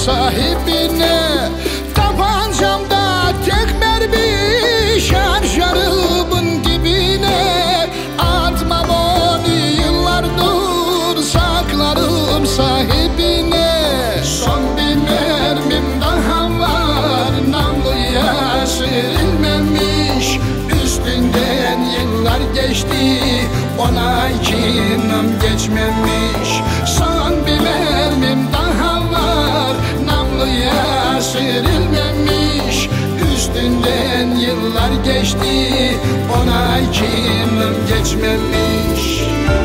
sahibine. Tabancamda tek mermi, şarjörümün dibine. Atmam onu, yıllardır saklarım sahibine. Son bir mermim daha var, namluya sürülmemiş. Üstünden yıllar geçti, ona kinam geçmemiş. Son bir mermim daha var, namluya sürülmemiş. Üstünden yıllar geçti, ona kinam geçmemiş.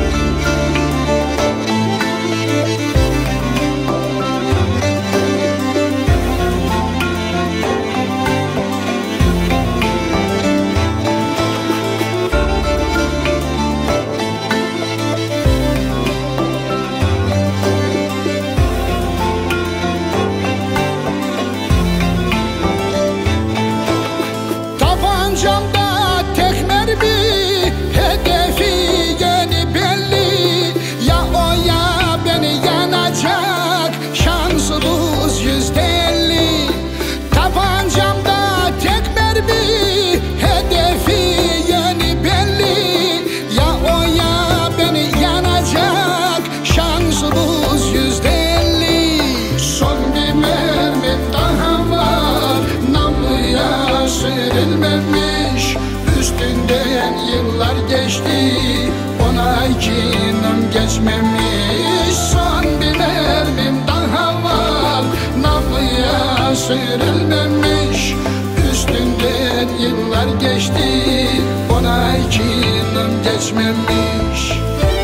Tabancamda tek mermi, hedefi yeni belli. Ya o ya beni yanacak, şansımız %50. Tabancamda tek mermi, hedefi yeni belli. Ya o ya beni yanacak, şansımız %50. Son bir mermim daha var, namluya sürülmemiş. Üstünden yıllar geçti, ona kinam geçmemiş. Son bir mermim daha var, namluya sürülmemiş. Üstünden yıllar geçti, ona kinam geçmemiş.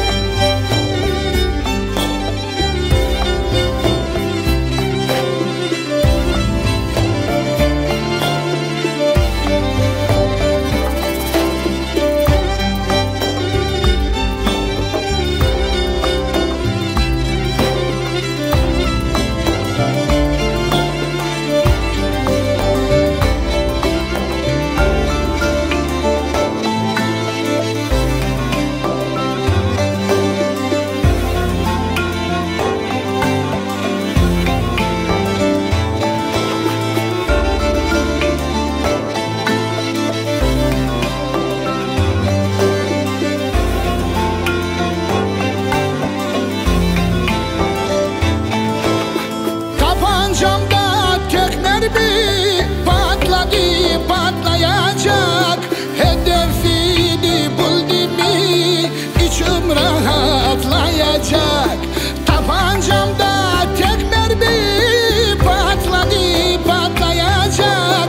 Tabancamda tek mermi, patladı patlayacak. Hedefini buldu mi, içim rahatlayacak. Tabancamda tek mermi, patladı patlayacak.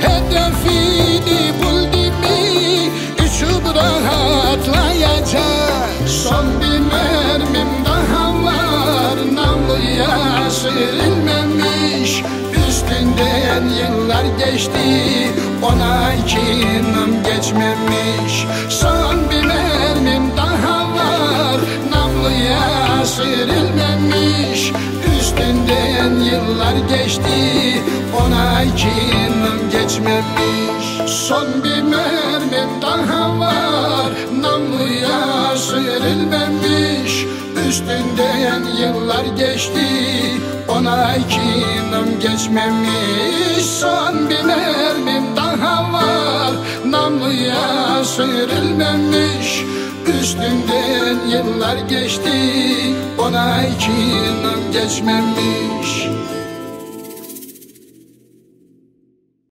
Hedefini buldu mi, içim rahatlayacak. Son bir mermim daha var, namluya sürülmemiş. Üstünden yıllar geçti, ona kinam geçmemiş. Son bir mermim daha var, namluya sürülmemiş. Üstünden yıllar geçti, ona kinam geçmemiş. Son bir mermim daha var, namluya sürülmemiş. Üstünden yıllar geçti, ona kinam geçmemiş. Son bir mermim daha var, namluya sürülmemiş. Üstünden yıllar geçti, ona kinam geçmemiş.